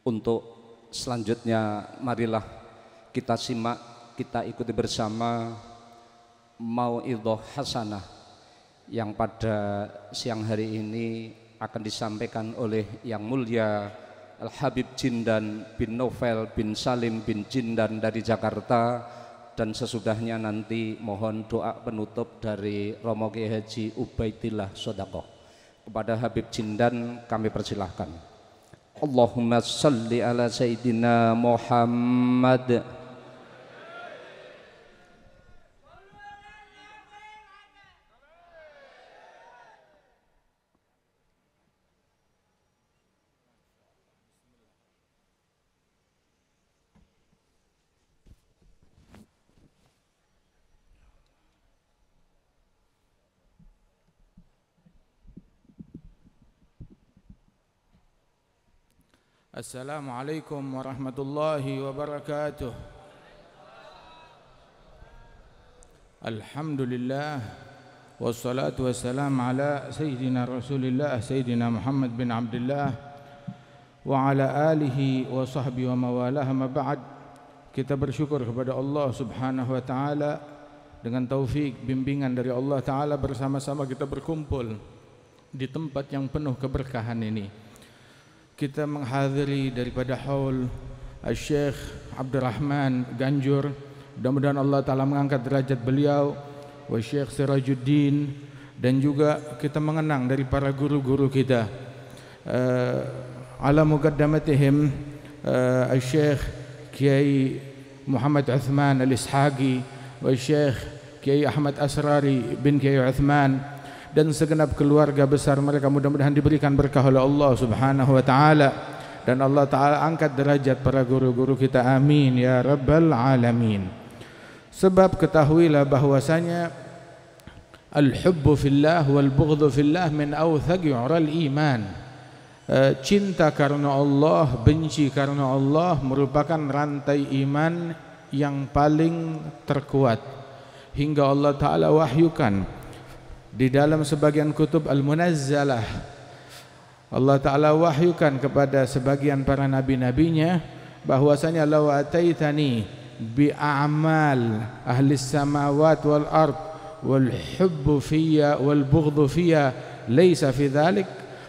Untuk selanjutnya marilah kita simak, kita ikuti bersama mau'idhah hasanah yang pada siang hari ini akan disampaikan oleh Yang Mulia Al-Habib Jindan bin Novel bin Salim bin Jindan dari Jakarta, dan sesudahnya nanti mohon doa penutup dari Romo Kiai Haji Ubaidillah Sodaqoh. Kepada Habib Jindan kami persilahkan. Allahumma salli ala Sayyidina Muhammad. Assalamualaikum warahmatullahi wabarakatuh. Alhamdulillah wassalatu wassalamu ala Sayyidina Rasulillah Sayyidina Muhammad bin Abdullah wa ala alihi wa sahbihi wa mawalah. Ma ba'd. Kita bersyukur kepada Allah Subhanahu wa taala dengan taufik bimbingan dari Allah taala bersama-sama kita berkumpul di tempat yang penuh keberkahan ini. Kita menghadiri daripada haul Syekh Abdurrahman Ganjur. Mudah-mudahan Allah Ta'ala mengangkat derajat beliau, wa Syekh Sirajuddin, dan juga kita mengenang dari para guru-guru kita. Ala muqaddamatihim Syekh Kiai Muhammad Uthman Al-Ishaqi, wa Syekh Kiai Ahmad Asrari bin Kiai Uthman, dan segenap keluarga besar mereka. Mudah-mudahan diberikan berkah oleh Allah Subhanahu wa taala, dan Allah taala angkat derajat para guru-guru kita, amin ya rabbal alamin. Sebab ketahuilah bahwasanya al-hubbu fillah wal bughdhu fillah min awthaqi ural iman. Cinta karena Allah, benci karena Allah merupakan rantai iman yang paling terkuat, hingga Allah taala wahyukan di dalam sebagian kutub al-munazzalah. Allah Ta'ala wahyukan kepada sebagian para nabi-nabinya bahwasanya law ataitani bi a'mal ahli samawat wal ard wal hubbu fiyya wal bughdhu fiyya laysa fi dhalik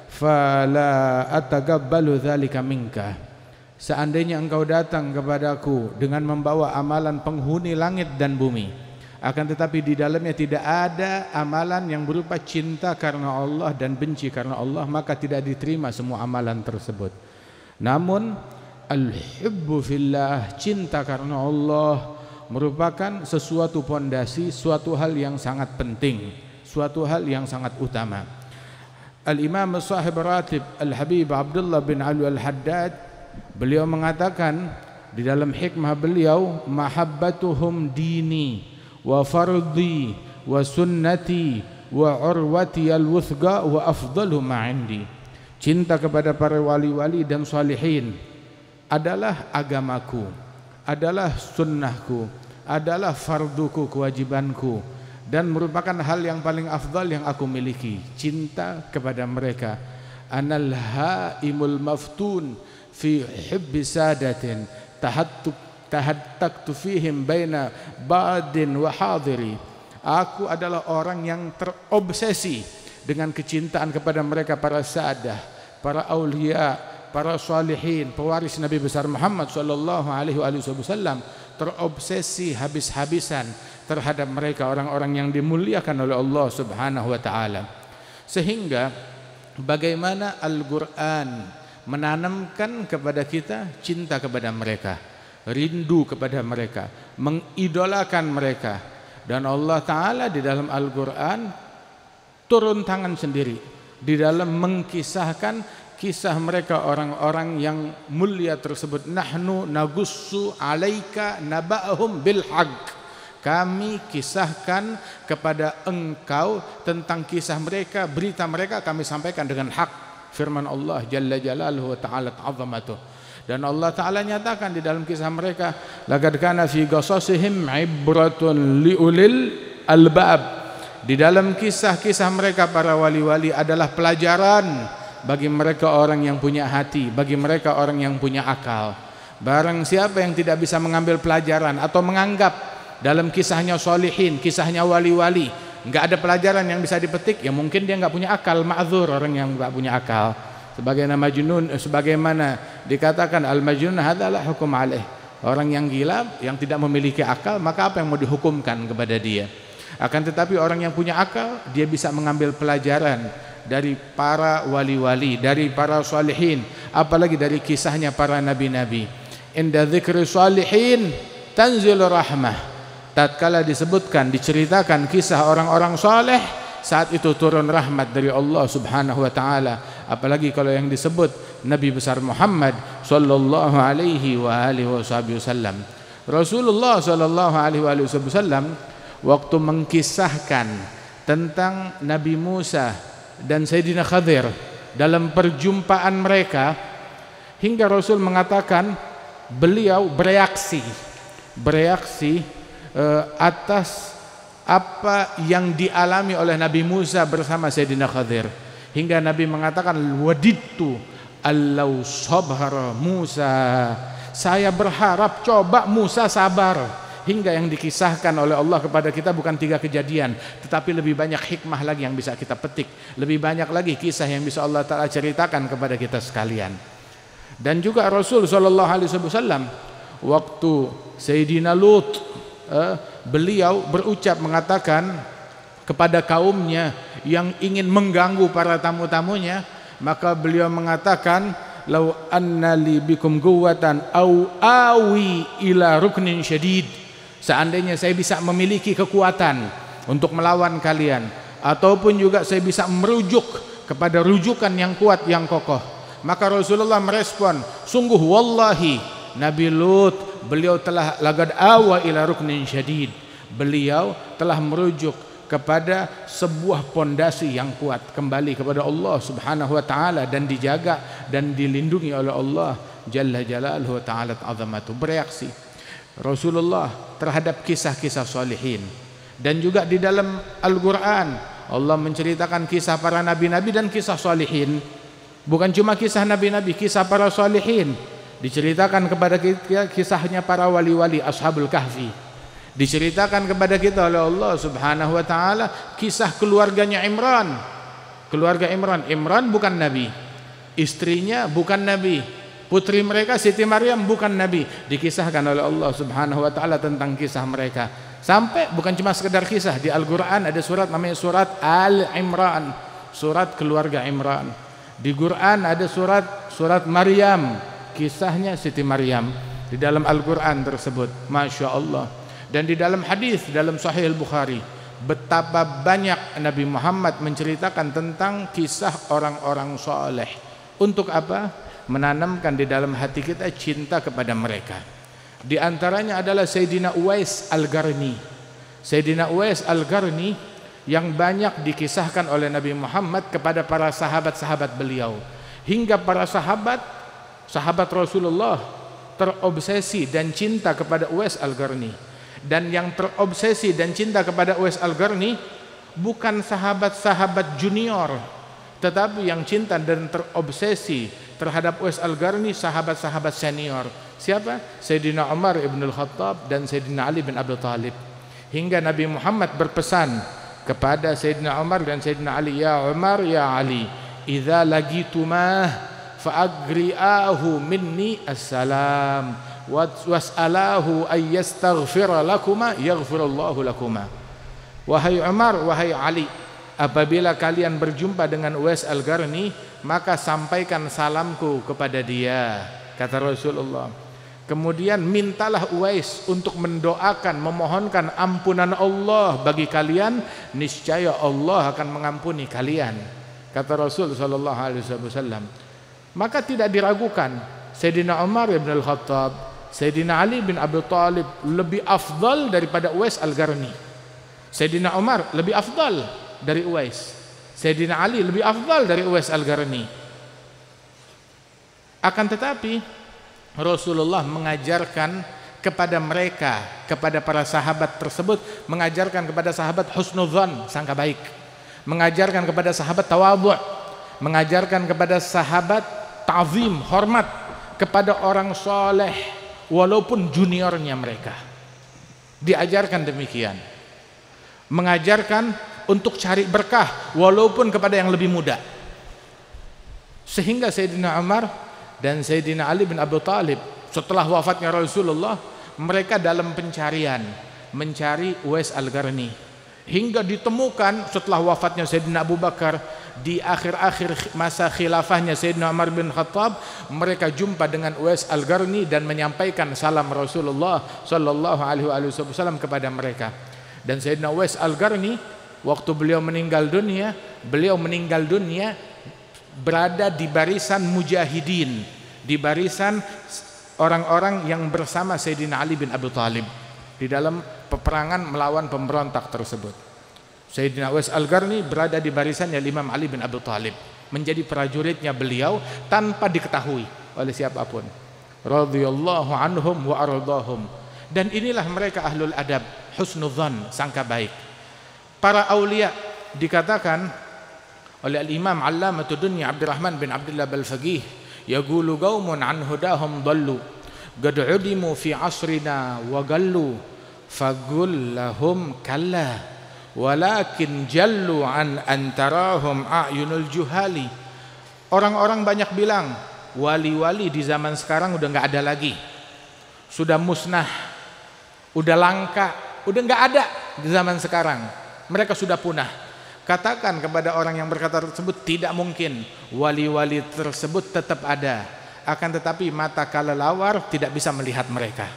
fala ataqabbalu dhalika minka. Seandainya engkau datang kepadaku dengan membawa amalan penghuni langit dan bumi, akan tetapi di dalamnya tidak ada amalan yang berupa cinta karena Allah dan benci karena Allah, maka tidak diterima semua amalan tersebut. Namun al-hubbu fillah, cinta karena Allah, merupakan sesuatu pondasi, suatu hal yang sangat penting, suatu hal yang sangat utama. Al-Imam Sahib Ratib Al-Habib Abdullah bin Ali Al-Haddad, beliau mengatakan di dalam hikmah beliau, mahabbatuhum dini wa fardhi wa sunnati wa urwati al-wuthqa wa afdalu ma indi. Cinta kepada para wali-wali dan salihin adalah agamaku, adalah sunnahku, adalah farduku, kewajibanku, dan merupakan hal yang paling afdal yang aku miliki. Cinta kepada mereka. Anal haimul maftun fi hubbi sadatin tahattaktu fihim baina badin wa hadiri. Aku adalah orang yang terobsesi dengan kecintaan kepada mereka, para sadah, para aulia, para salihin, pewaris Nabi besar Muhammad sallallahu alaihi wasallam. Terobsesi habis-habisan terhadap mereka, orang-orang yang dimuliakan oleh Allah Subhanahu wa taala. Sehingga bagaimana Al-Qur'an menanamkan kepada kita cinta kepada mereka, rindu kepada mereka, mengidolakan mereka. Dan Allah Ta'ala di dalam Al-Quran turun tangan sendiri di dalam mengkisahkan kisah mereka, orang-orang yang mulia tersebut. Nahnu nagussu alaika naba'ahum bil haqq. Kami kisahkan kepada engkau tentang kisah mereka, berita mereka kami sampaikan dengan hak. Firman Allah Jalla Jalaluhu wa Ta'ala ta'azamatuh. Dan Allah Ta'ala nyatakan di dalam kisah mereka, laqad kana fi qasasihim ibratun liulil albab. Di dalam kisah-kisah mereka para wali-wali adalah pelajaran bagi mereka orang yang punya hati, bagi mereka orang yang punya akal. Barang siapa yang tidak bisa mengambil pelajaran atau menganggap dalam kisahnya solihin, kisahnya wali-wali, nggak ada pelajaran yang bisa dipetik, ya mungkin dia nggak punya akal, ma'dzur orang yang nggak punya akal. Sebagaimana dikatakan al-majnun hadza la hukum alaih. Orang yang gila, yang tidak memiliki akal, maka apa yang mau dihukumkan kepada dia? Akan tetapi orang yang punya akal, dia bisa mengambil pelajaran dari para wali-wali, dari para salihin, apalagi dari kisahnya para nabi-nabi. Inda dzikri salihin tanzil rahmah. Tatkala disebutkan, diceritakan kisah orang-orang saleh, saat itu turun rahmat dari Allah Subhanahu wa taala. Apalagi kalau yang disebut Nabi besar Muhammad sallallahu alaihi wa alihi wasallam. Rasulullah sallallahu alaihi wasallam waktu mengkisahkan tentang Nabi Musa dan Sayyidina Khadir dalam perjumpaan mereka, hingga Rasul mengatakan beliau bereaksi atas apa yang dialami oleh Nabi Musa bersama Sayyidina Khadir, hingga Nabi mengatakan wadidtu allau sabara Musa, saya berharap coba Musa sabar. Hingga yang dikisahkan oleh Allah kepada kita bukan 3 kejadian, tetapi lebih banyak hikmah lagi yang bisa kita petik, lebih banyak lagi kisah yang bisa Allah Ta'ala ceritakan kepada kita sekalian. Dan juga Rasul SAW waktu Sayyidina Lut, beliau berucap mengatakan kepada kaumnya yang ingin mengganggu para tamu-tamunya, maka beliau mengatakan lau anna li bikum quwwatan au awi ila ruknin syadid, seandainya saya bisa memiliki kekuatan untuk melawan kalian, ataupun juga saya bisa merujuk kepada rujukan yang kuat, yang kokoh, maka Rasulullah merespon, sungguh wallahi Nabi Lut, beliau telah lagad awa ila ruknin syadid, beliau telah merujuk kepada sebuah pondasi yang kuat, kembali kepada Allah Subhanahu wa taala, dan dijaga dan dilindungi oleh Allah Jalla Jalaluhu ta'ala azamatu. Bereaksi Rasulullah terhadap kisah-kisah salihin. Dan juga di dalam Al-Qur'an Allah menceritakan kisah para nabi-nabi dan kisah salihin. Bukan cuma kisah nabi-nabi, kisah para salihin. Diceritakan kepada kita kisahnya para wali-wali Ashabul Kahfi. Diceritakan kepada kita oleh Allah Subhanahu wa taala kisah keluarganya Imran. Keluarga Imran, Imran bukan nabi, istrinya bukan nabi, putri mereka Siti Maryam bukan nabi. Dikisahkan oleh Allah Subhanahu wa taala tentang kisah mereka. Sampai bukan cuma sekedar kisah, di Al-Qur'an ada surat namanya surat Al-Imran, surat keluarga Imran. Di Quran ada surat Maryam, kisahnya Siti Maryam di dalam Al-Qur'an tersebut. Masya Allah. Dan di dalam hadis dalam Sahih Al-Bukhari, betapa banyak Nabi Muhammad menceritakan tentang kisah orang-orang soleh. Untuk apa? Menanamkan di dalam hati kita cinta kepada mereka. Di antaranya adalah Sayyidina Uwais Al-Qarni. Sayyidina Uwais Al-Qarni yang banyak dikisahkan oleh Nabi Muhammad kepada para sahabat-sahabat beliau, hingga para sahabat Rasulullah terobsesi dan cinta kepada Uwais Al-Qarni. Dan yang terobsesi dan cinta kepada Uwais Al-Qarni bukan sahabat-sahabat junior, tetapi yang cinta dan terobsesi terhadap Uwais Al-Qarni sahabat-sahabat senior. Siapa? Sayyidina Umar ibn al-Khattab dan Sayyidina Ali bin Abi Thalib. Hingga Nabi Muhammad berpesan kepada Sayyidina Umar dan Sayyidina Ali, ya Umar, ya Ali, idza lagitumah fa'agri'ahu minni assalam was'alahu ayyastaghfira lakuma yaghfirullahu lakuma. Wahai Umar, wahai Ali, apabila kalian berjumpa dengan Uwais Al-Qarni, maka sampaikan salamku kepada dia, kata Rasulullah. Kemudian mintalah Uwais untuk mendoakan, memohonkan ampunan Allah bagi kalian, niscaya Allah akan mengampuni kalian, kata Rasul sallallahu alaihi wasallam. Maka tidak diragukan, Sayyidina Umar bin Al-Khattab, Sayyidina Ali bin Abi Thalib lebih afdal daripada Uwais Al-Qarni. Sayyidina Umar lebih afdal dari Uwais, Sayyidina Ali lebih afdal dari Uwais Al-Qarni. Akan tetapi Rasulullah mengajarkan kepada mereka, kepada para sahabat tersebut, mengajarkan kepada sahabat husnudzan, sangka baik, mengajarkan kepada sahabat tawadhu', mengajarkan kepada sahabat ta'zim, hormat kepada orang soleh walaupun juniornya mereka. Diajarkan demikian. Mengajarkan untuk cari berkah walaupun kepada yang lebih muda. Sehingga Sayyidina Umar dan Sayyidina Ali bin Abi Thalib setelah wafatnya Rasulullah, mereka dalam pencarian mencari Uwais Al-Qarni, hingga ditemukan setelah wafatnya Sayyidina Abu Bakar, di akhir-akhir masa khilafahnya Sayyidina Umar bin Khattab, mereka jumpa dengan Uwais Al-Qarni dan menyampaikan salam Rasulullah sallallahu alaihi wasallam kepada mereka. Dan Sayyidina Uwais Al-Qarni waktu beliau meninggal dunia berada di barisan mujahidin, di barisan orang-orang yang bersama Sayyidina Ali bin Abi Thalib di dalam peperangan melawan pemberontak tersebut. Sayyidina Uwais Al-Qarni berada di barisannya Imam Ali bin Abi Thalib, menjadi prajuritnya beliau tanpa diketahui oleh siapapun. Radhiyallahu anhum wa ardahum. Dan inilah mereka ahlul adab, husnudzan, sangka baik. Para aulia dikatakan oleh al-Imam Allamatud Dunya Abdurrahman bin Abdullah Al-Faqih, yaqulu qaumun an hudahum dallu qad udimu fi asrina wa gallu faqul lahum kalla walakin jallu an antarahum a'yunul juhali. Orang-orang banyak bilang wali-wali di zaman sekarang udah nggak ada lagi, sudah musnah, udah langka, udah nggak ada di zaman sekarang, mereka sudah punah. Katakan kepada orang yang berkata tersebut, tidak mungkin, wali-wali tersebut tetap ada, akan tetapi mata kelelawar tidak bisa melihat mereka.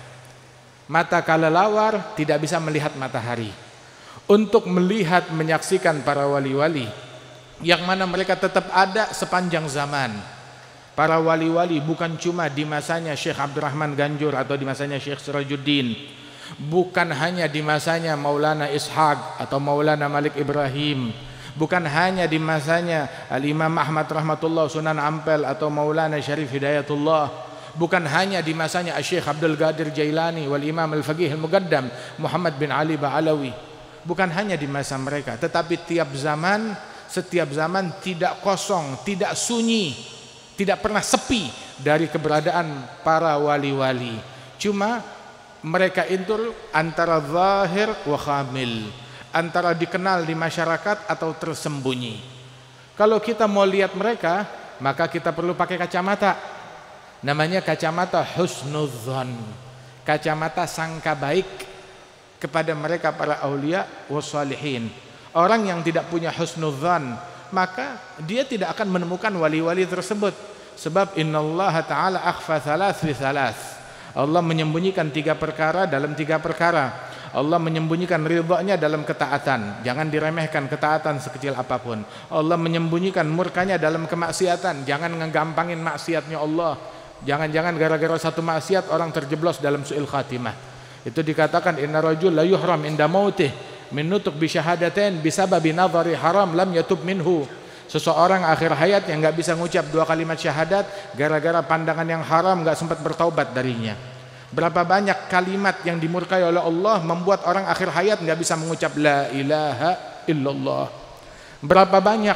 Mata kelelawar tidak bisa melihat matahari. Untuk melihat, menyaksikan para wali-wali yang mana mereka tetap ada sepanjang zaman. Para wali-wali bukan cuma di masanya Syekh Abdurrahman Ganjur atau di masanya Syekh Sirajuddin, bukan hanya di masanya Maulana Ishaq atau Maulana Malik Ibrahim, bukan hanya di masanya Al-Imam Ahmad Rahmatullah Sunan Ampel atau Maulana Syarif Hidayatullah, bukan hanya di masanya Syekh Abdul Qadir Jailani wal Imam Al-Faqih Al-Muqaddam Muhammad bin Ali Ba'alawi, bukan hanya di masa mereka, tetapi tiap zaman, setiap zaman tidak kosong, tidak sunyi, tidak pernah sepi dari keberadaan para wali-wali. Cuma mereka itu antara zahir wa khamil, antara dikenal di masyarakat atau tersembunyi. Kalau kita mau lihat mereka, maka kita perlu pakai kacamata. Namanya kacamata husnudzan, kacamata sangka baik kepada mereka para aulia wassalihin. Orang yang tidak punya husnudzan, maka dia tidak akan menemukan wali-wali tersebut. Sebab innallaha ta'ala akhfa thalath fi thalath. Allah menyembunyikan 3 perkara dalam 3 perkara. Allah menyembunyikan ridhanya dalam ketaatan. Jangan diremehkan ketaatan sekecil apapun. Allah menyembunyikan murkanya dalam kemaksiatan. Jangan ngegampangin maksiatnya Allah. Jangan-jangan gara-gara satu maksiat orang terjeblos dalam su'il khatimah. Itu dikatakan inna rajul la yuhram inda mautih min nutuk bi syahadatain bisababi nadhari haram lam yatub minhu. Seseorang akhir hayat yang nggak bisa ngucap 2 kalimat syahadat gara-gara pandangan yang haram, nggak sempat bertaubat darinya. Berapa banyak kalimat yang dimurkai oleh Allah membuat orang akhir hayat nggak bisa mengucap la ilaha illallah. Berapa banyak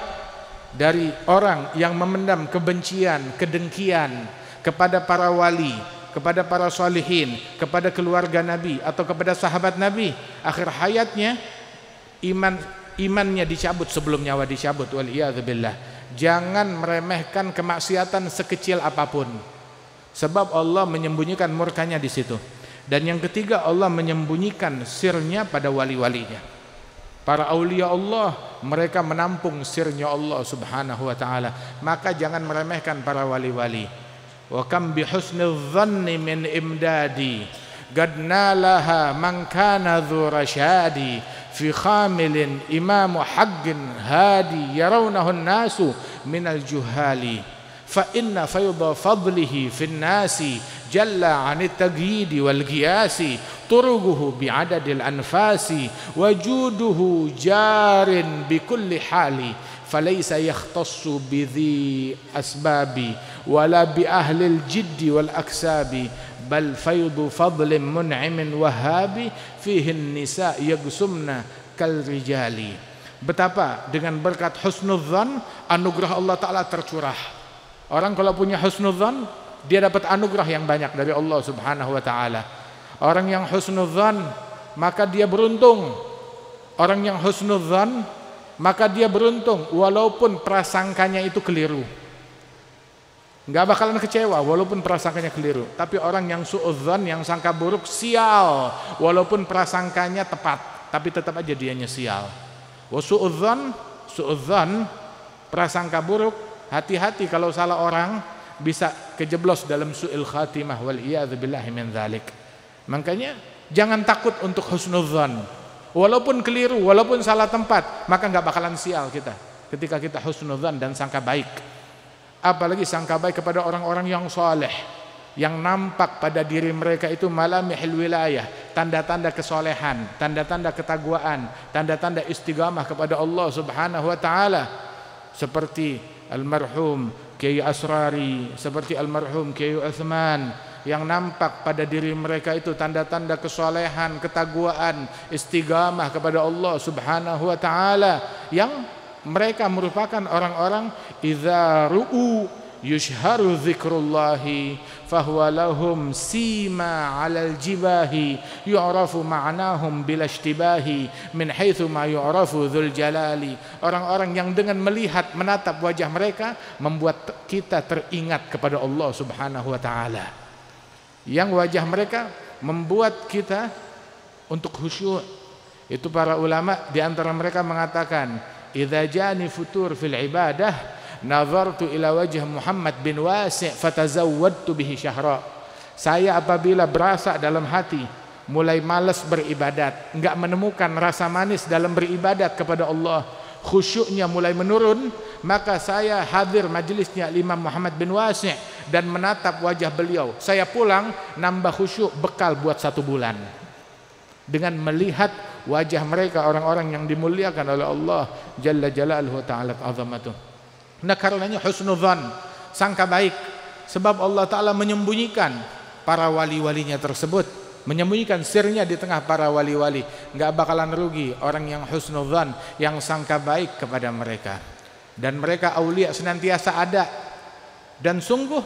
dari orang yang memendam kebencian, kedengkian kepada para wali, kepada para sholihin, kepada keluarga Nabi atau kepada sahabat Nabi, akhir hayatnya imannya dicabut sebelum nyawa dicabut, waliyadzubillah. Jangan meremehkan kemaksiatan sekecil apapun, sebab Allah menyembunyikan murkanya di situ. Dan yang ketiga, Allah menyembunyikan sirnya pada wali-walinya. Para aulia Allah, mereka menampung sirnya Allah subhanahu wa ta'ala. Maka jangan meremehkan para wali-wali. Wa kam bihusnil dhanni min imdadi qad nalaha man kana dhu rasyadi fi khamilin imamu haqqin hadi yarawnahu an-nasu minal juhali fa inna fayda fadlihi fin nasi jalla 'anit taqyidi wal qiyasi turuguhu bi'adadil anfasi wajuduhu jarin bi kulli hali falaysa yakhtassu bidhi asbabi wala bi ahlil jiddi wal aksabi bal faydu fadlin mun'imin wahabi fihi nisa yagsumna kal rijali. betapa dengan berkat husnudzan anugerah Allah Ta'ala tercurah. Orang kalau punya husnudzan, dia dapat anugerah yang banyak dari Allah Subhanahu wa Ta'ala. Orang yang husnudzan, maka dia beruntung. Orang yang husnudzan, maka dia beruntung walaupun prasangkanya itu keliru. Nggak bakalan kecewa walaupun prasangkanya keliru. Tapi orang yang suudzan, yang sangka buruk, sial walaupun prasangkanya tepat, tapi tetap aja dianya sial. Wa suudzan, prasangka buruk, hati-hati kalau salah orang bisa kejeblos dalam su'il khatimah wal iyadzubillahi min dzalik. Makanya jangan takut untuk husnudzan. Walaupun keliru, walaupun salah tempat, maka nggak bakalan sial kita ketika kita husnudzan dan sangka baik. Apalagi sangka baik kepada orang-orang yang saleh, yang nampak pada diri mereka itu malamihil wilayah, tanda-tanda kesolehan, tanda-tanda ketakwaan, tanda-tanda istiqamah kepada Allah Subhanahu wa Ta'ala, seperti almarhum Kiai Asrari, seperti almarhum Kiai Utsman, yang nampak pada diri mereka itu tanda-tanda kesolehan, ketakwaan, istiqamah kepada Allah Subhanahu wa Ta'ala, yang mereka merupakan orang-orang idza ru'u yushharu dzikrullahi fahuwa lahum sima 'alal jibahi yu'rafu ma'nahum bila ishtibahi min haitsu ma yu'rafu dzul jalali. Orang-orang yang dengan melihat menatap wajah mereka membuat kita teringat kepada Allah Subhanahu wa Ta'ala, yang wajah mereka membuat kita untuk khusyuk. Itu para ulama di antara mereka mengatakan, idza jani futur fil ibadah nazartu ila wajh Muhammad bin Wasi' fatazawwadtu bihi syahra. Saya apabila berasa dalam hati mulai malas beribadat, enggak menemukan rasa manis dalam beribadat kepada Allah, khusyuknya mulai menurun, maka saya hadir majelisnya Imam Muhammad bin Wasi' dan menatap wajah beliau. Saya pulang nambah khusyuk, bekal buat 1 bulan dengan melihat wajah mereka, orang-orang yang dimuliakan oleh Allah Jalla Jalaluhu Ta'ala azamatuh. Nah, karenanya husnudzan, sangka baik, sebab Allah Ta'ala menyembunyikan para wali-walinya tersebut, menyembunyikan sirnya di tengah para wali-wali. Nggak bakalan rugi orang yang husnudzan, yang sangka baik kepada mereka. Dan mereka aulia senantiasa ada, dan sungguh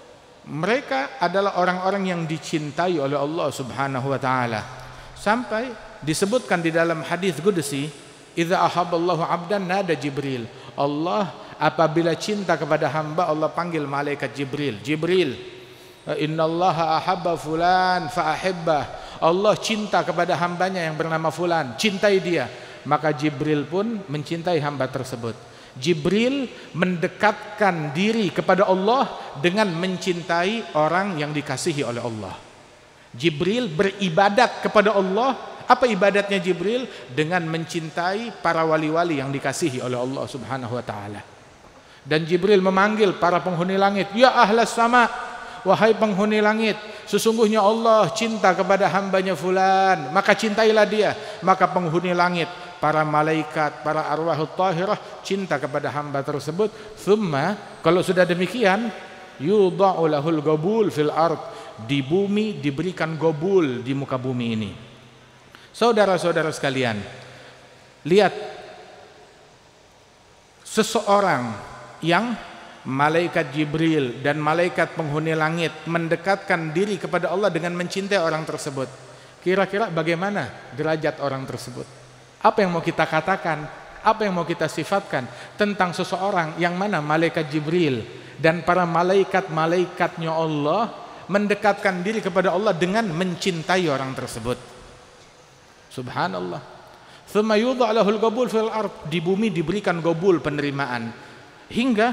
mereka adalah orang-orang yang dicintai oleh Allah Subhanahu wa Ta'ala. Sampai disebutkan di dalam hadis qudsi, idza ahabballahu 'abdan nada Jibril. Allah apabila cinta kepada hamba, Allah panggil malaikat Jibril. Jibril, innallaha ahabba fulan fa ahibbah. Allah cinta kepada hambanya yang bernama fulan, cintai dia. Maka Jibril pun mencintai hamba tersebut. Jibril mendekatkan diri kepada Allah dengan mencintai orang yang dikasihi oleh Allah. Jibril beribadat kepada Allah. Apa ibadatnya Jibril? Dengan mencintai para wali-wali yang dikasihi oleh Allah Subhanahu wa Ta'ala. Dan Jibril memanggil para penghuni langit, ya ahlas sama, wahai penghuni langit, sesungguhnya Allah cinta kepada hambanya fulan, maka cintailah dia. Maka penghuni langit, para malaikat, para arwahut tahirah cinta kepada hamba tersebut. Thumma, kalau sudah demikian, yudha'u lahul gabul fil ard, di bumi diberikan gobul di muka bumi ini. Saudara-saudara sekalian, lihat seseorang yang malaikat Jibril dan malaikat penghuni langit mendekatkan diri kepada Allah dengan mencintai orang tersebut. Kira-kira bagaimana derajat orang tersebut? Apa yang mau kita katakan? Apa yang mau kita sifatkan tentang seseorang yang mana malaikat Jibril dan para malaikat-malaikatnya Allah mendekatkan diri kepada Allah dengan mencintai orang tersebut? Subhanallah. Tsumma yudha' lahul qabul fil ard, di bumi diberikan qabul, penerimaan. Hingga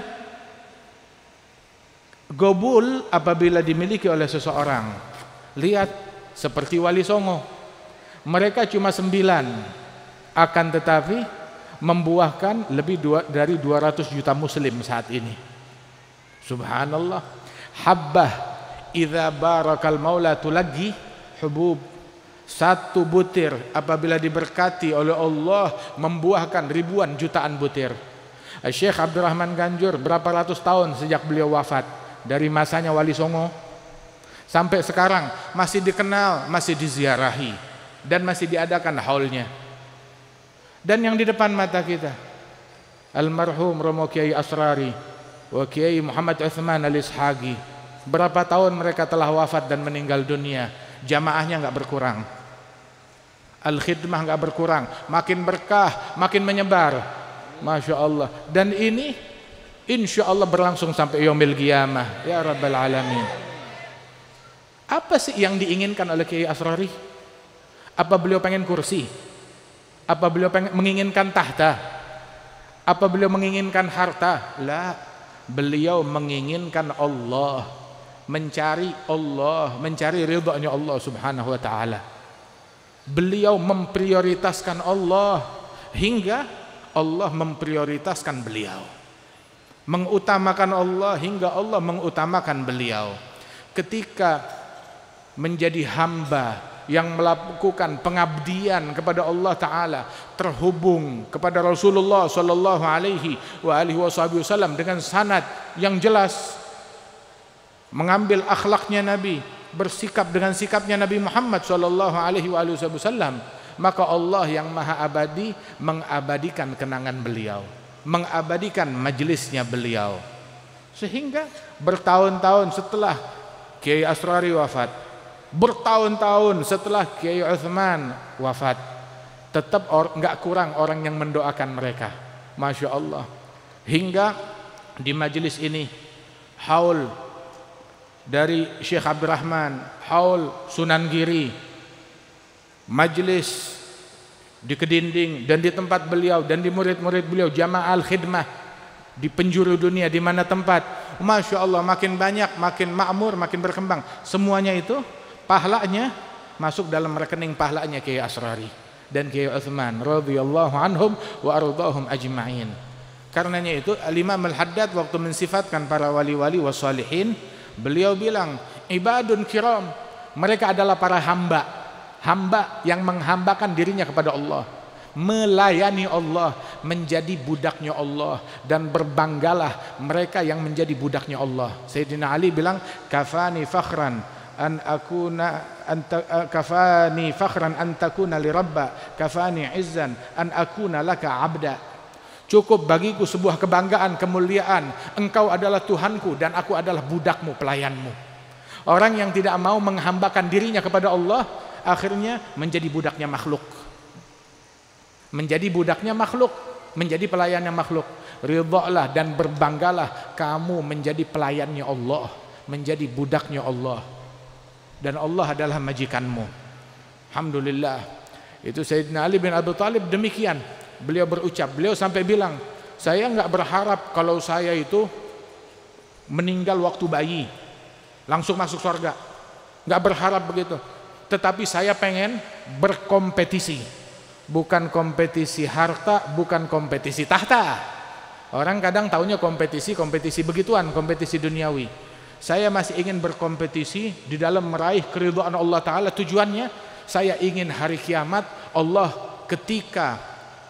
qabul apabila dimiliki oleh seseorang, lihat seperti Wali Songo, mereka cuma 9, akan tetapi membuahkan lebih dari 200 juta muslim saat ini. Subhanallah. Habbah idza barakal maula tulagi hubub. 1 butir apabila diberkati oleh Allah membuahkan ribuan jutaan butir. Syekh Abdurrahman Ganjur berapa ratus tahun sejak beliau wafat, dari masanya Wali Songo sampai sekarang masih dikenal, masih diziarahi, dan masih diadakan haulnya. Dan yang di depan mata kita, almarhum Romo Kiai Asrari wa Kiai Muhammad Uthman Al-Ishaqi. Berapa tahun mereka telah wafat dan meninggal dunia, jamaahnya nggak berkurang, al-khidmah nggak berkurang, makin berkah, makin menyebar, masya Allah. Dan ini insya Allah berlangsung sampai yaumil qiyamah ya rabbal alamin. Apa sih yang diinginkan oleh Kiai Asrari? Apa beliau pengen kursi? Apa beliau menginginkan tahta? Apa beliau menginginkan harta? La. Beliau menginginkan Allah, mencari Allah, mencari ridhonya Allah subhanahu wa ta'ala. Beliau memprioritaskan Allah hingga Allah memprioritaskan beliau, mengutamakan Allah hingga Allah mengutamakan beliau. Ketika menjadi hamba yang melakukan pengabdian kepada Allah Ta'ala, terhubung kepada Rasulullah Sallallahu Alaihi Wasallam dengan sanad yang jelas, mengambil akhlaknya Nabi, bersikap dengan sikapnya Nabi Muhammad Sallallahu Alaihi Wasallam, maka Allah yang maha abadi mengabadikan kenangan beliau, mengabadikan majelisnya beliau. Sehingga bertahun-tahun setelah Kiai Asrari wafat, bertahun-tahun setelah Kiai Uthman wafat, tetap nggak kurang orang yang mendoakan mereka, masya Allah. Hingga di majelis ini haul dari Syekh Abdurrahman, haul Sunan Giri, majelis di Kedinding dan di tempat beliau dan di murid-murid beliau, jamaah al-khidmah di penjuru dunia, di mana tempat, masya Allah, makin banyak, makin makmur, makin berkembang. Semuanya itu pahalanya masuk dalam rekening pahalanya Kiai Asrari dan Kiai Uthman radhiyallahu anhum wa ardhahum ajma'in. Karenanya itu Al-Imam Al-Haddad waktu mensifatkan para wali-wali wassalihin, beliau bilang ibadun kiram, mereka adalah para hamba, hamba yang menghambakan dirinya kepada Allah, melayani Allah, menjadi budaknya Allah, dan berbanggalah mereka yang menjadi budaknya Allah. Sayyidina Ali bilang kafani fakhran an akuna kafani fakhran an takuna li rabba kafani izzan an akuna laka abda. Cukup bagiku sebuah kebanggaan, kemuliaan, engkau adalah Tuhanku dan aku adalah budakmu, pelayanmu. Orang yang tidak mau menghambakan dirinya kepada Allah akhirnya menjadi budaknya makhluk, menjadi budaknya makhluk, menjadi pelayannya makhluk. Ridhalah dan berbanggalah kamu menjadi pelayannya Allah, menjadi budaknya Allah, dan Allah adalah majikanmu. Alhamdulillah. Itu Sayyidina Ali bin Abi Thalib demikian. Beliau berucap, beliau sampai bilang, saya nggak berharap kalau saya itu meninggal waktu bayi langsung masuk surga, nggak berharap begitu. Tetapi saya pengen berkompetisi, bukan kompetisi harta, bukan kompetisi tahta. Orang kadang taunya kompetisi begituan, kompetisi duniawi. Saya masih ingin berkompetisi di dalam meraih keridhaan Allah Ta'ala. Tujuannya saya ingin hari kiamat Allah ketika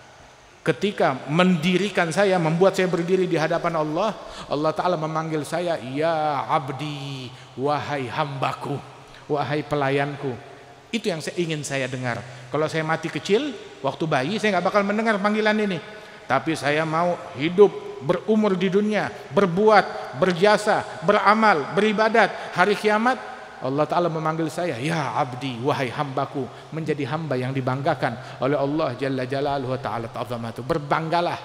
mendirikan saya, membuat saya berdiri di hadapan Allah, Allah Ta'ala memanggil saya, ya abdi, wahai hambaku, wahai pelayanku. Itu yang ingin saya dengar. Kalau saya mati kecil, waktu bayi, saya nggak bakal mendengar panggilan ini. Tapi saya mau hidup, berumur di dunia, berbuat, berjasa, beramal, beribadat. Hari kiamat Allah Ta'ala memanggil saya, ya abdi, wahai hambaku, menjadi hamba yang dibanggakan oleh Allah Jalla Jalaluhu wa Ta'ala ta'zamatu. Berbanggalah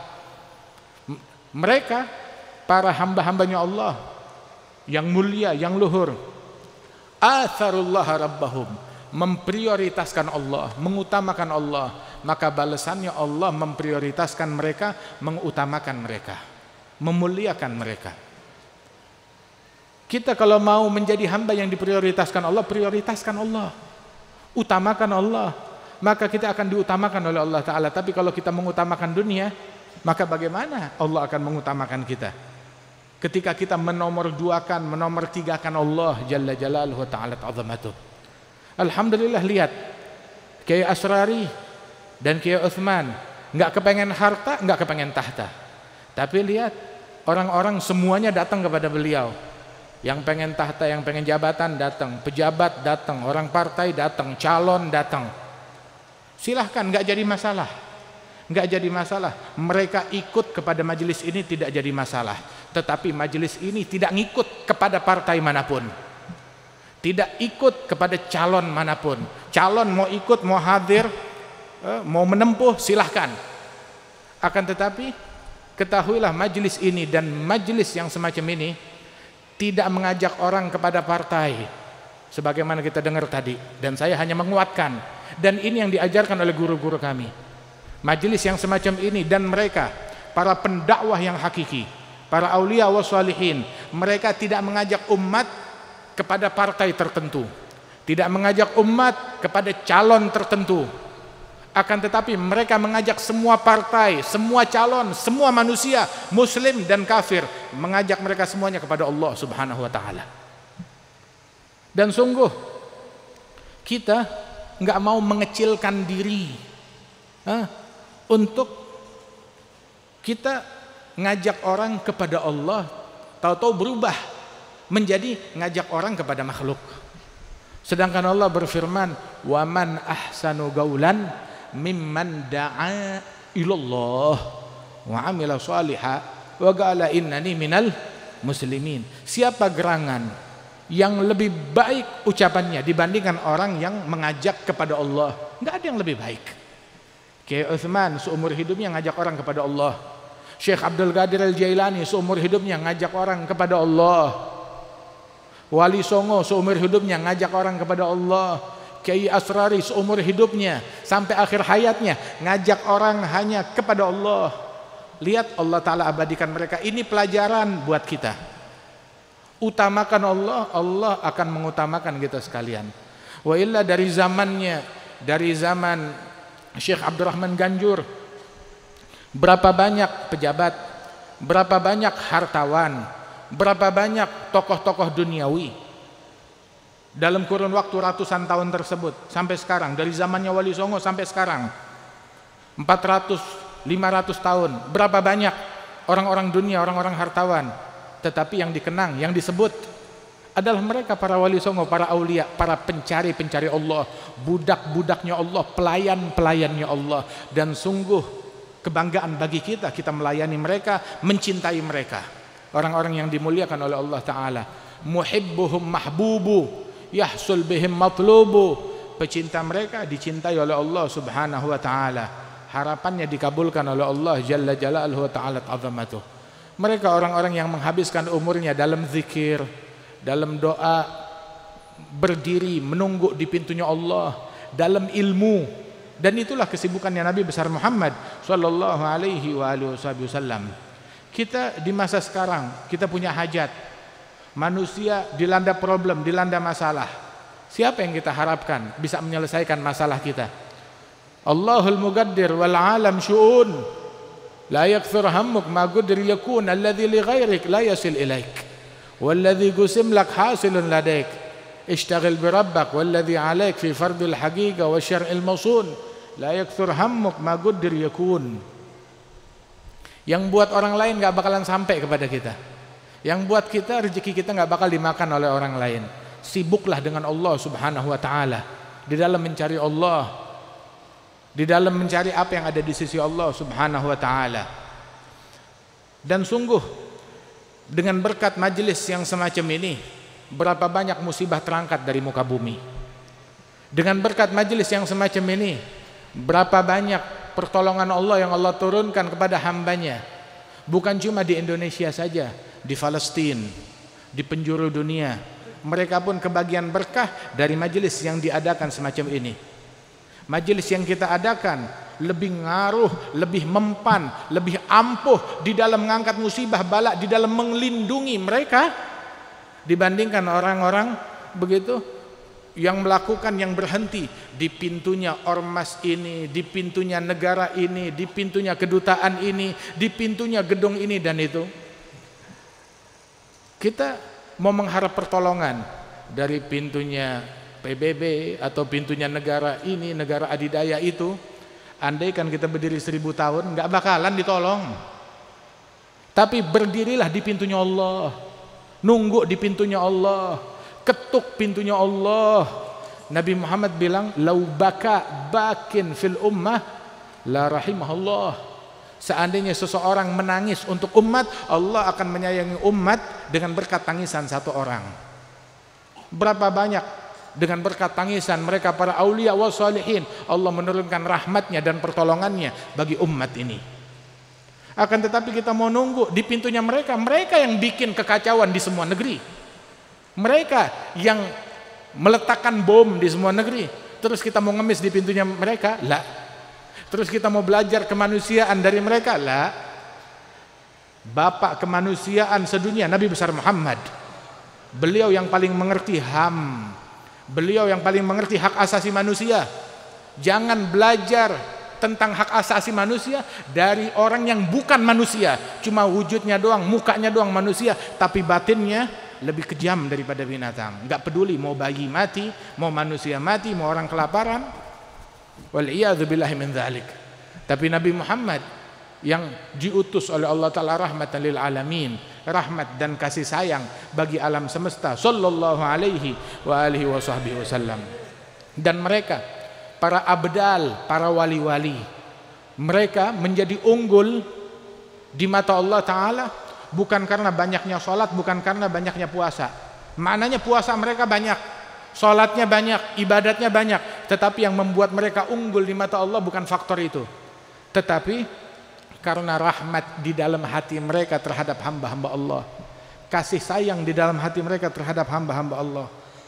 mereka, para hamba-hambanya Allah yang mulia, yang luhur. Atharullah rabbahum, memprioritaskan Allah, mengutamakan Allah, maka balasannya Allah memprioritaskan mereka, mengutamakan mereka, memuliakan mereka. Kita kalau mau menjadi hamba yang diprioritaskan Allah, prioritaskan Allah, utamakan Allah, maka kita akan diutamakan oleh Allah Ta'ala. Tapi kalau kita mengutamakan dunia, maka bagaimana Allah akan mengutamakan kita? Ketika kita menomorduakan, menomortigakan Allah Jalla Jalaluhu Ta'ala ta'zamatuh. Alhamdulillah, lihat Kiai Asrari dan Kiai Uthman nggak kepengen harta, nggak kepengen tahta, tapi lihat orang-orang semuanya datang kepada beliau. Yang pengen tahta, yang pengen jabatan datang, pejabat datang, orang partai datang, calon datang. Silahkan, nggak jadi masalah. nggak jadi masalah. Mereka ikut kepada majelis ini tidak jadi masalah. Tetapi majelis ini tidak ngikut kepada partai manapun, tidak ikut kepada calon manapun. Calon mau ikut, mau hadir, mau menempuh, silahkan. Akan tetapi ketahuilah majelis ini dan majelis yang semacam ini tidak mengajak orang kepada partai, sebagaimana kita dengar tadi. Dan saya hanya menguatkan, dan ini yang diajarkan oleh guru-guru kami. Majelis yang semacam ini dan mereka, para pendakwah yang hakiki, para aulia wa shalihin, mereka tidak mengajak umat kepada partai tertentu, tidak mengajak umat kepada calon tertentu. Akan tetapi mereka mengajak semua partai, semua calon, semua manusia, muslim dan kafir, mengajak mereka semuanya kepada Allah Subhanahu wa taala. Dan sungguh kita nggak mau mengecilkan diri untuk kita ngajak orang kepada Allah, tahu-tahu berubah menjadi ngajak orang kepada makhluk. Sedangkan Allah berfirman, "Wa man ahsanu qaulan mimman da'a ilallah wa 'amila shalihan wa qala innani minal muslimin." Siapa gerangan yang lebih baik ucapannya dibandingkan orang yang mengajak kepada Allah? Enggak ada yang lebih baik. Kiai Utsman seumur hidupnya ngajak orang kepada Allah. Syekh Abdul Qadir Al-Jailani seumur hidupnya ngajak orang kepada Allah. Wali Songo seumur hidupnya ngajak orang kepada Allah. Kiai Asrari seumur hidupnya sampai akhir hayatnya ngajak orang hanya kepada Allah. Lihat, Allah Ta'ala abadikan mereka. Ini pelajaran buat kita. Utamakan Allah, Allah akan mengutamakan kita sekalian. Wa illa dari zamannya, dari zaman Syekh Abdurrahman Ganjur, berapa banyak pejabat, berapa banyak hartawan, berapa banyak tokoh-tokoh duniawi dalam kurun waktu ratusan tahun tersebut sampai sekarang, dari zamannya Wali Songo sampai sekarang 400-500 tahun, berapa banyak orang-orang dunia, orang-orang hartawan, tetapi yang dikenang, yang disebut adalah mereka para Wali Songo, para aulia, para pencari-pencari Allah, budak-budaknya Allah, pelayan-pelayannya Allah. Dan sungguh kebanggaan bagi kita, kita melayani mereka, mencintai mereka, orang-orang yang dimuliakan oleh Allah Ta'ala. Muhibbuhum mahbubu yahsul bihim matlubu. Pecinta mereka dicintai oleh Allah Subhanahu wa Ta'ala, harapannya dikabulkan oleh Allah Jalla Jalaluhu wa Ta'ala azamatuh. Mereka orang-orang yang menghabiskan umurnya dalam zikir, dalam doa, berdiri menunggu di pintunya Allah, dalam ilmu. Dan itulah kesibukannya Nabi besar Muhammad sallallahu alaihi wasallam. Kita di masa sekarang, kita punya hajat. Manusia dilanda problem, dilanda masalah. Siapa yang kita harapkan bisa menyelesaikan masalah kita? Allahul Muqaddir wal alam syu'un. La yakthur hammuk ma qaddir yakun alladhi li ghairik la yasil ilaik. Walladhi qusim lak hasilun ladaik. Ishtaghil bi rabbak walladhi alaik fi fardil haqiqa wa syar'il mawsun. La yakthur hammuk ma qaddir yakun. Yang buat orang lain enggak bakalan sampai kepada kita. Yang buat kita, rezeki kita nggak bakal dimakan oleh orang lain. Sibuklah dengan Allah Subhanahu wa Ta'ala, di dalam mencari Allah, di dalam mencari apa yang ada di sisi Allah Subhanahu wa Ta'ala. Dan sungguh dengan berkat majelis yang semacam ini, berapa banyak musibah terangkat dari muka bumi. Dengan berkat majelis yang semacam ini, berapa banyak pertolongan Allah yang Allah turunkan kepada hambanya. Bukan cuma di Indonesia saja, di Palestina, di penjuru dunia, mereka pun kebagian berkah dari majelis yang diadakan semacam ini. Majelis yang kita adakan lebih ngaruh, lebih mempan, lebih ampuh di dalam mengangkat musibah bala, di dalam melindungi mereka dibandingkan orang-orang begitu yang melakukan, yang berhenti di pintunya ormas ini, di pintunya negara ini, di pintunya kedutaan ini, di pintunya gedung ini dan itu. Kita mau mengharap pertolongan dari pintunya PBB atau pintunya negara ini, negara adidaya itu. Andaikan kita berdiri 1000 tahun nggak bakalan ditolong. Tapi berdirilah di pintunya Allah, nunggu di pintunya Allah, ketuk pintunya Allah. Nabi Muhammad bilang, "Lau baka bakin fil ummah la rahimahullah. Seandainya seseorang menangis untuk umat, Allah akan menyayangi umat dengan berkat tangisan satu orang. Berapa banyak dengan berkat tangisan mereka para aulia wa salihin, Allah menurunkan rahmatnya dan pertolongannya bagi umat ini. Akan tetapi kita mau nunggu di pintunya mereka, mereka yang bikin kekacauan di semua negeri, mereka yang meletakkan bom di semua negeri, terus kita mau ngemis di pintunya mereka? La. Terus kita mau belajar kemanusiaan dari mereka? La. Bapak kemanusiaan sedunia Nabi besar Muhammad, beliau yang paling mengerti HAM, beliau yang paling mengerti hak asasi manusia. Jangan belajar tentang hak asasi manusia dari orang yang bukan manusia, cuma wujudnya doang, mukanya doang manusia, tapi batinnya lebih kejam daripada binatang. Enggak peduli mau bayi mati, mau manusia mati, mau orang kelaparan. Wal'iyadzubillahi min dzalik. Tapi Nabi Muhammad yang diutus oleh Allah Ta'ala rahmatan lil alamin, rahmat dan kasih sayang bagi alam semesta, sallallahu alaihi wa alihi wa sahbihi wasallam. Dan mereka para abdal, para wali-wali, mereka menjadi unggul di mata Allah Ta'ala bukan karena banyaknya sholat, bukan karena banyaknya puasa. Maknanya puasa mereka banyak, sholatnya banyak, ibadatnya banyak, tetapi yang membuat mereka unggul di mata Allah bukan faktor itu, tetapi karena rahmat di dalam hati mereka terhadap hamba-hamba Allah, kasih sayang di dalam hati mereka terhadap hamba-hamba Allah.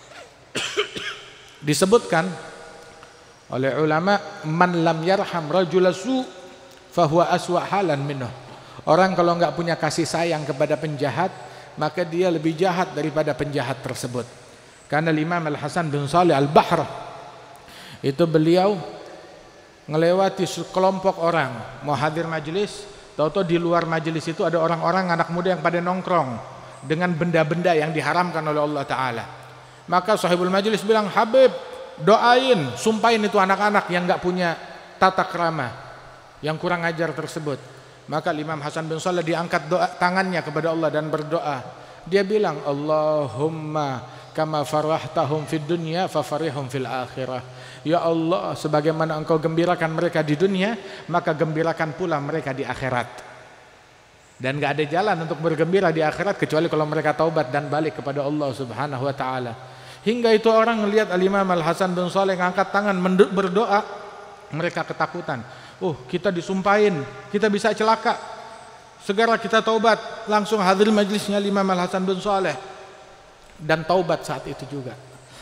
Disebutkan oleh ulama, man lam yarham rajulasu fahuwa aswa halan minhu. Orang kalau enggak punya kasih sayang kepada penjahat, maka dia lebih jahat daripada penjahat tersebut. Karena Imam Al-Hasan bin Shalih Al-Bahr itu beliau ngelewati sekelompok orang mau hadir majelis, tahu-tahu di luar majelis itu ada orang-orang anak muda yang pada nongkrong dengan benda-benda yang diharamkan oleh Allah Ta'ala. Maka sahibul majelis bilang, Habib doain, sumpahin itu anak-anak yang gak punya tata krama, yang kurang ajar tersebut. Maka Imam Hasan bin Shalih diangkat tangannya kepada Allah dan berdoa. Dia bilang, Allahumma kama farahtahum fid dunya fafarihum fil akhirah. Ya Allah, sebagaimana engkau gembirakan mereka di dunia, maka gembirakan pula mereka di akhirat. Dan gak ada jalan untuk bergembira di akhirat kecuali kalau mereka taubat dan balik kepada Allah Subhanahu wa taala. Hingga itu orang melihat Al-Imam Al-Hasan bin Shalih angkat tangan berdoa, mereka ketakutan. Oh, kita disumpahin, kita bisa celaka. Segera kita taubat, langsung hadir majelisnya Imam Al-Hasan bin Shalih dan taubat saat itu juga.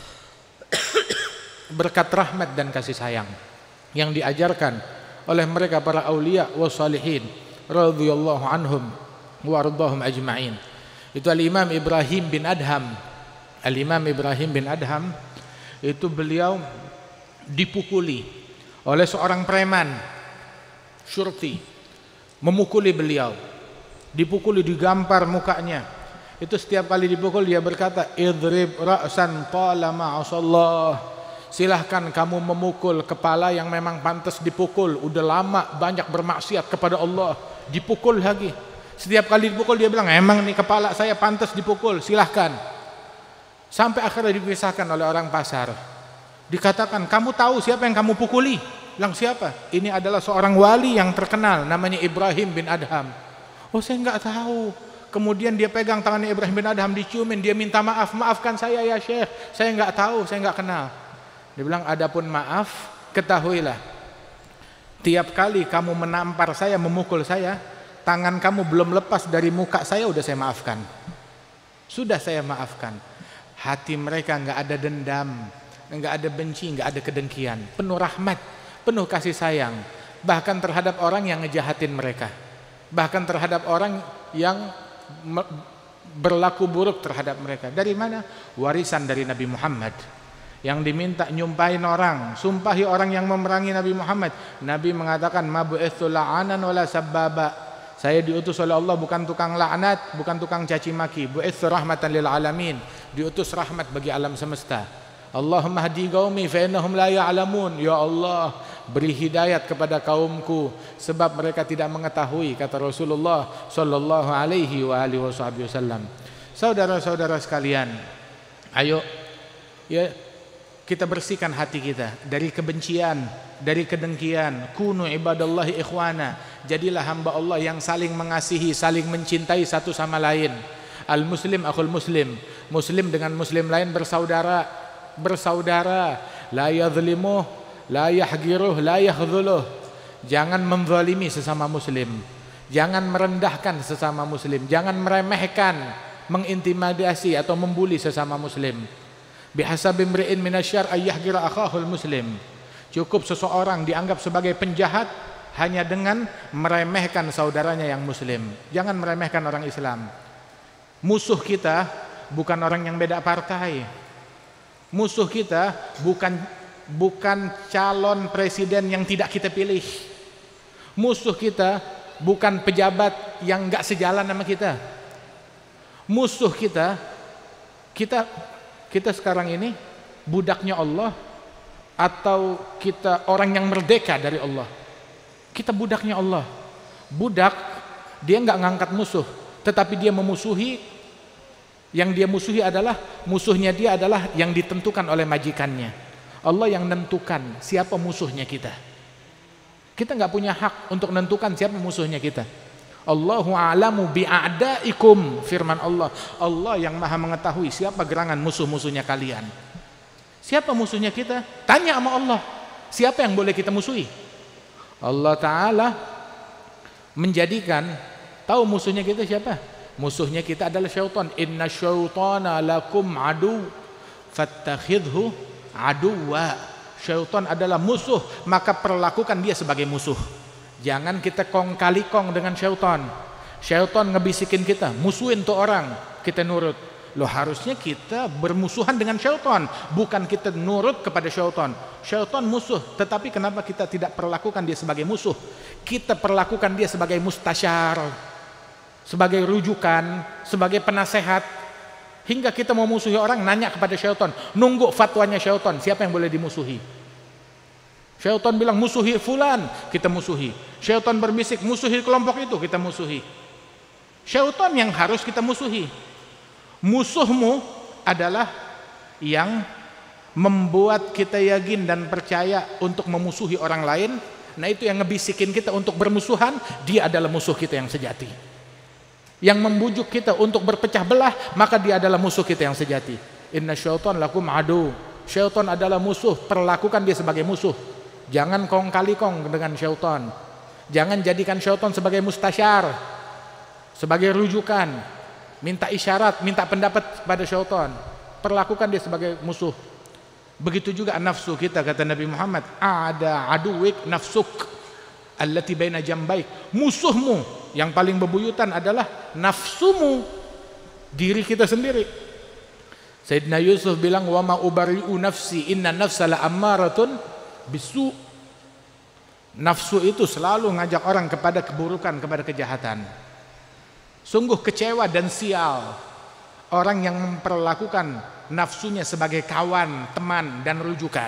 Berkat rahmat dan kasih sayang yang diajarkan oleh mereka para aulia wa salihin radhiyallahu anhum wa ardahum ajma'in. Itu Al-Imam Ibrahim bin Adham. Al-Imam Ibrahim bin Adham itu beliau dipukuli oleh seorang preman syurti, memukuli beliau, dipukuli, digampar mukanya. Itu setiap kali dipukul dia berkata, idrib ra'san talama asallah. Silahkan kamu memukul kepala yang memang pantas dipukul, udah lama banyak bermaksiat kepada Allah, dipukul lagi. Setiap kali dipukul dia bilang, emang nih kepala saya pantas dipukul, silahkan. Sampai akhirnya dipisahkan oleh orang pasar. Dikatakan, kamu tahu siapa yang kamu pukuli? Bilang, siapa? Ini adalah seorang wali yang terkenal, namanya Ibrahim bin Adham. Oh, saya enggak tahu. Kemudian dia pegang tangannya Ibrahim bin Adham, diciumin, dia minta maaf, maafkan saya ya Syekh, saya enggak tahu, saya enggak kenal. Dia bilang, adapun maaf, ketahuilah, tiap kali kamu menampar saya, memukul saya, tangan kamu belum lepas dari muka saya, udah saya maafkan. Sudah saya maafkan. Hati mereka enggak ada dendam, enggak ada benci, enggak ada kedengkian, penuh rahmat, penuh kasih sayang, bahkan terhadap orang yang ngejahatin mereka, bahkan terhadap orang yang berlaku buruk terhadap mereka. Dari mana? Warisan dari Nabi Muhammad yang diminta nyumpahin orang, sumpahi orang yang memerangi Nabi Muhammad. Nabi mengatakan, ma bu'itsu la'anan wala sabbaba. Saya diutus oleh Allah bukan tukang laknat, bukan tukang caci maki. Bu'itsu rahmatan lil alamin. Diutus rahmat bagi alam semesta. Allahumma hdi qaumi fa innahum la ya'lamun. Ya Allah, beri hidayat kepada kaumku sebab mereka tidak mengetahui, kata Rasulullah sallallahu alaihi wa alihi wasallam. Saudara-saudara sekalian, ayo ya, kita bersihkan hati kita dari kebencian, dari kedengkian. Kunu ibadallahi ikhwana, jadilah hamba Allah yang saling mengasihi, saling mencintai satu sama lain. Al muslim akhul muslim, muslim dengan muslim lain bersaudara, bersaudara. La yadhlimuh, la yahgiruh, la yakhdhuluh. Jangan menzalimi sesama muslim, jangan merendahkan sesama muslim, jangan meremehkan, mengintimidasi atau membuli sesama muslim. Bihasabi imri'in minasyarr ay yahgira akhahul muslim. Cukup seseorang dianggap sebagai penjahat hanya dengan meremehkan saudaranya yang muslim. Jangan meremehkan orang Islam. Musuh kita bukan orang yang beda partai. Musuh kita bukan calon presiden yang tidak kita pilih. Musuh kita bukan pejabat yang enggak sejalan sama kita. Musuh kita sekarang ini budaknya Allah atau kita orang yang merdeka dari Allah? Kita budaknya Allah. Budak, dia enggak ngangkat musuh, tetapi dia memusuhi. Yang dia musuhi adalah, musuhnya dia adalah yang ditentukan oleh majikannya. Allah yang menentukan siapa musuhnya kita. Kita enggak punya hak untuk menentukan siapa musuhnya kita. Allahu a'lamu bi'a'daikum, firman Allah. Allah yang maha mengetahui siapa gerangan musuh-musuhnya kalian. Siapa musuhnya kita? Tanya sama Allah. Siapa yang boleh kita musuhi? Allah Ta'ala menjadikan, tahu musuhnya kita siapa? Musuhnya kita adalah syaitan. Inna syaitana lakum adu fattakhidhu aduwa. Syaitan adalah musuh, maka perlakukan dia sebagai musuh. Jangan kita kong kali kong dengan syaitan. Syaitan ngebisikin kita, musuhin tuh orang, kita nurut. Loh, harusnya kita bermusuhan dengan syaitan, bukan kita nurut kepada syaitan. Syaitan musuh, tetapi kenapa kita tidak perlakukan dia sebagai musuh? Kita perlakukan dia sebagai mustasyar, sebagai rujukan, sebagai penasehat. Hingga kita mau musuhi orang, nanya kepada syaitan, nunggu fatwanya syaitan, siapa yang boleh dimusuhi. Syaitan bilang musuhi fulan, kita musuhi. Syaitan berbisik musuhi kelompok itu, kita musuhi. Syaitan yang harus kita musuhi. Musuhmu adalah yang membuat kita yakin dan percaya untuk memusuhi orang lain. Nah, itu yang ngebisikin kita untuk bermusuhan, dia adalah musuh kita yang sejati. Yang membujuk kita untuk berpecah belah, maka dia adalah musuh kita yang sejati. Inna syaitan lakum adu. Syaitan adalah musuh, perlakukan dia sebagai musuh. Jangan kong kali kong dengan syaitan. Jangan jadikan syaitan sebagai mustasyar, sebagai rujukan, minta isyarat, minta pendapat pada syaitan. Perlakukan dia sebagai musuh. Begitu juga nafsu kita, kata Nabi Muhammad, ada aduwik nafsuk allati baina jambaik. Musuhmu yang paling bebuyutan adalah nafsumu, diri kita sendiri. Sayyidina Yusuf bilang, wa ma ubari'u nafsi inna nafsa la ammaratun bisu. Nafsu itu selalu ngajak orang kepada keburukan, kepada kejahatan. Sungguh kecewa dan sial orang yang memperlakukan nafsunya sebagai kawan, teman dan rujukan.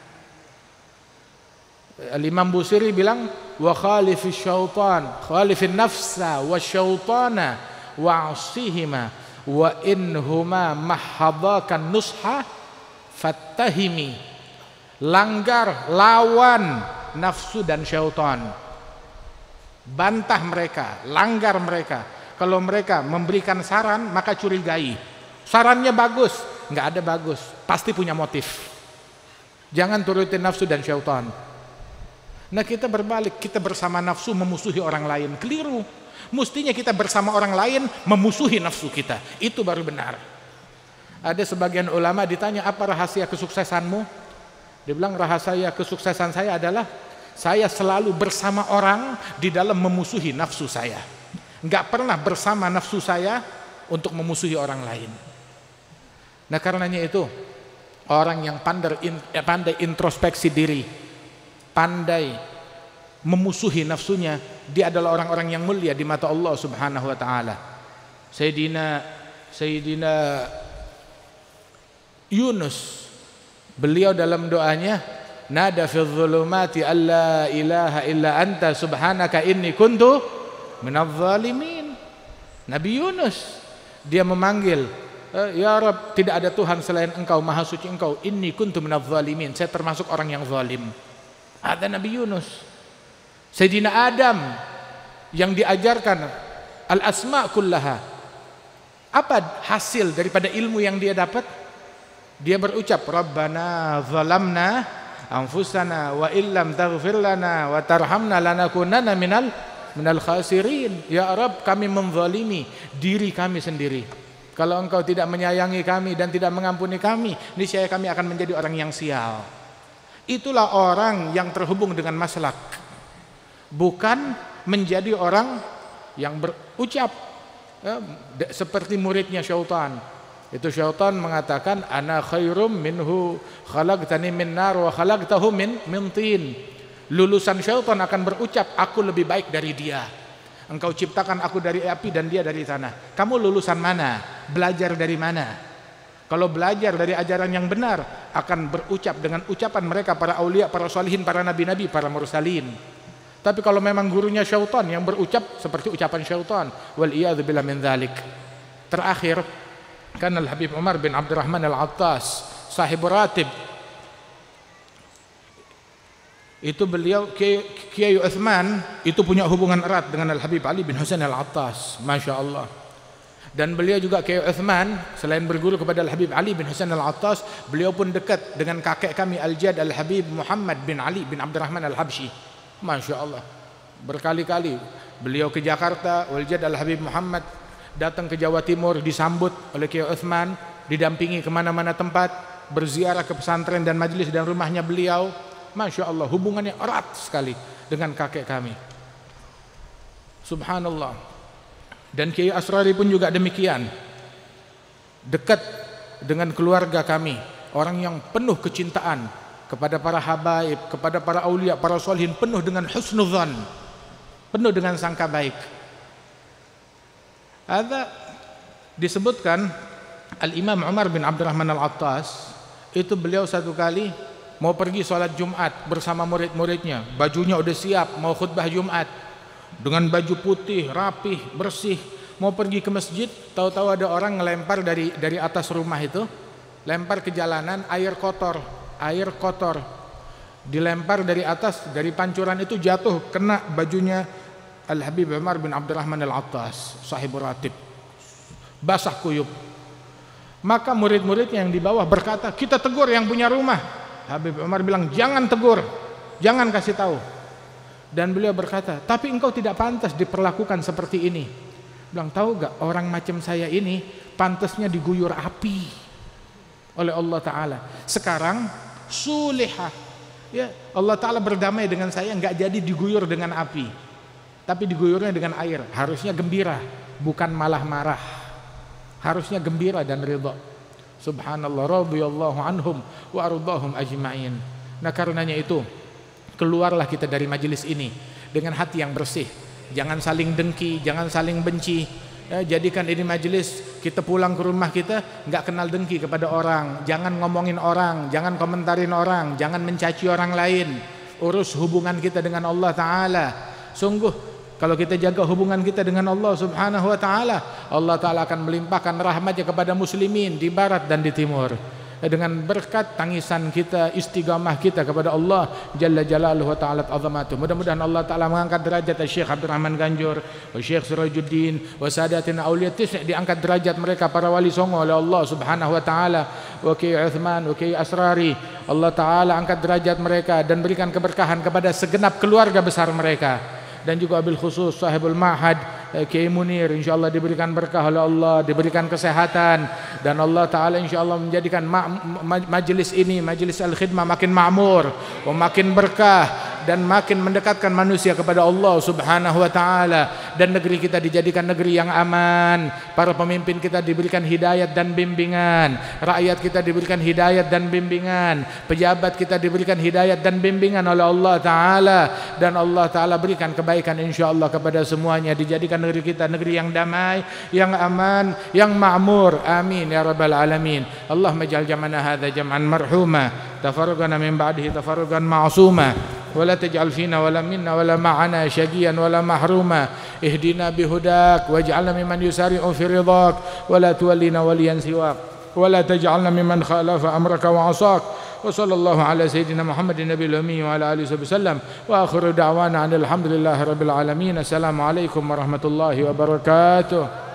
Imam Busiri bilang, wa khalifis syaitan, khalifin nafsa wa syaitana wa asihima wa inhuma mahadakan nusha fattahimi. Langgar, lawan nafsu dan syaitan, bantah mereka, langgar mereka. Kalau mereka memberikan saran, maka curigai. Sarannya bagus, nggak ada bagus, pasti punya motif. Jangan turutin nafsu dan syaitan. Nah, kita berbalik, kita bersama nafsu memusuhi orang lain, keliru. Mestinya kita bersama orang lain memusuhi nafsu kita, itu baru benar. Ada sebagian ulama ditanya, apa rahasia kesuksesanmu? Dia bilang, rahasia kesuksesan saya adalah saya selalu bersama orang di dalam memusuhi nafsu saya. Enggak pernah bersama nafsu saya untuk memusuhi orang lain. Nah, karenanya itu orang yang pandai introspeksi diri, pandai memusuhi nafsunya, dia adalah orang-orang yang mulia di mata Allah Subhanahu wa taala. Sayyidina Yunus, beliau dalam doanya, nada fi dhulumati alla ilaha illa anta subhanaka inni kuntu minadh dhalimin. Nabi Yunus, dia memanggil Ya Rabb, tidak ada Tuhan selain Engkau, Maha Suci Engkau. Inni kuntu minadz zalimin. Saya termasuk orang yang zalim. Ada Nabi Yunus. Sayyidina Adam yang diajarkan al-asma kullaha. Apa hasil daripada ilmu yang dia dapat? Dia berucap, Rabbana zalamna anfusana wa illam taghfir lana wa tarhamna lanakunanna minal khasirin. Ya Rabb, kami menzalimi diri kami sendiri. Kalau Engkau tidak menyayangi kami dan tidak mengampuni kami, niscaya kami akan menjadi orang yang sial. Itulah orang yang terhubung dengan maslak, bukan menjadi orang yang berucap seperti muridnya syaitan. Itu syaitan mengatakan, ana khairum minhu khalaqtani min nar wa khalaqtahu min tin. Lulusan syaitan akan berucap, aku lebih baik dari dia. Engkau ciptakan aku dari api dan dia dari tanah. Kamu lulusan mana? Belajar dari mana? Kalau belajar dari ajaran yang benar, akan berucap dengan ucapan mereka para aulia, para salihin, para nabi-nabi, para mursalin. Tapi kalau memang gurunya syaitan yang berucap seperti ucapan syaitan, wal iyadzubillah min dzalik. Terakhir, kan Al-Habib Umar bin Abdurrahman Al-Attas, sahib ratib. Itu beliau Kiai Utsman itu punya hubungan erat dengan Al-Habib Ali bin Husain Al-Attas, Masya Allah. Dan beliau juga Kiai Utsman selain berguru kepada Al-Habib Ali bin Husain Al-Attas, beliau pun dekat dengan kakek kami Al-Jad Al-Habib Muhammad bin Ali bin Abdurrahman Al-Habsyi, Masya Allah. Berkali-kali beliau ke Jakarta, Al-Jad Al-Habib Muhammad datang ke Jawa Timur, disambut oleh Kiai Utsman, didampingi kemana-mana tempat, berziarah ke pesantren dan majelis dan rumahnya beliau. Masya Allah, hubungannya erat sekali dengan kakek kami. Subhanallah. Dan Kiai Asrari pun juga demikian, dekat dengan keluarga kami, orang yang penuh kecintaan kepada para habaib, kepada para aulia, para sholihin, penuh dengan husnudzan, penuh dengan sangka baik. Ada disebutkan Al-Imam Umar bin Abdurrahman Al-Attas, itu beliau satu kali mau pergi sholat Jumat bersama murid-muridnya, bajunya udah siap mau khutbah Jumat dengan baju putih, rapih, bersih, mau pergi ke masjid. Tahu-tahu ada orang ngelempar dari atas rumah itu, lempar ke jalanan air kotor dilempar dari atas, dari pancuran itu jatuh kena bajunya Al-Habib Umar bin Abdurrahman Al-Attas, sahibur ratib, basah kuyup. Maka murid-muridnya yang di bawah berkata, kita tegur yang punya rumah. Habib Umar bilang, jangan tegur, jangan kasih tahu. Dan beliau berkata, tapi engkau tidak pantas diperlakukan seperti ini. Bilang, tahu gak, orang macam saya ini pantasnya diguyur api oleh Allah Ta'ala. Sekarang sulihah, ya, Allah Ta'ala berdamai dengan saya, nggak jadi diguyur dengan api, tapi diguyurnya dengan air. Harusnya gembira, bukan malah marah. Harusnya gembira dan ridha. Subhanallah, radhiyallahu anhum wa ardahum ajma'in. Nah, karenanya itu, keluarlah kita dari majelis ini dengan hati yang bersih. Jangan saling dengki, jangan saling benci. Jadikan ini majelis kita pulang ke rumah kita nggak kenal dengki kepada orang. Jangan ngomongin orang, jangan komentarin orang, jangan mencaci orang lain. Urus hubungan kita dengan Allah Ta'ala. Sungguh kalau kita jaga hubungan kita dengan Allah Subhanahu wa Ta'ala, Allah Ta'ala akan melimpahkan rahmatnya kepada muslimin di barat dan di timur. Dengan berkat tangisan kita, istiqamah kita kepada Allah Jalla Jalaluhu wa Ta'ala azamatuh. Mudah-mudahan Allah Ta'ala mengangkat derajat Syekh Abdul Rahman Ganjur, Syekh Sirajuddin, wa sadatina auliya tis'a, diangkat derajat mereka para wali songo oleh Allah Subhanahu wa Ta'ala. Wa Kiai Utsman, wa Kiai Asrari, Allah Ta'ala angkat derajat mereka dan berikan keberkahan kepada segenap keluarga besar mereka. Dan juga abil khusus sahibul ma'had Kiai Munir, insyaallah diberikan berkah oleh Allah, diberikan kesehatan, dan Allah Ta'ala insyaallah menjadikan majelis ini, majelis al-khidmah makin makmur, makin berkah, dan makin mendekatkan manusia kepada Allah Subhanahu wa Ta'ala. Dan negeri kita dijadikan negeri yang aman, para pemimpin kita diberikan hidayat dan bimbingan, rakyat kita diberikan hidayat dan bimbingan, pejabat kita diberikan hidayat dan bimbingan oleh Allah Ta'ala. Dan Allah Ta'ala berikan kebaikan insyaallah kepada semuanya, dijadikan negeri kita negeri yang damai, yang aman, yang makmur. Amin ya rabbal alamin. Allahumma ij'al jam'ana hadza jam'an marhuma, tafarraqana min ba'dihi tafarruqan ma'suma. ولا تجعل فينا ولا منا ولا معنا شقيا ولا محروما اهدنا بهداك واجعلنا ممن يسارع في رضاك ولا تولينا وليا سواك ولا تجعلنا ممن خالف أمرك وعصاك وصلى الله على سيدنا محمد النبي الأمي وعلى آله وصحبه وسلم وآخر دعوانا أن الحمد لله رب العالمين. السلام عليكم ورحمة الله وبركاته.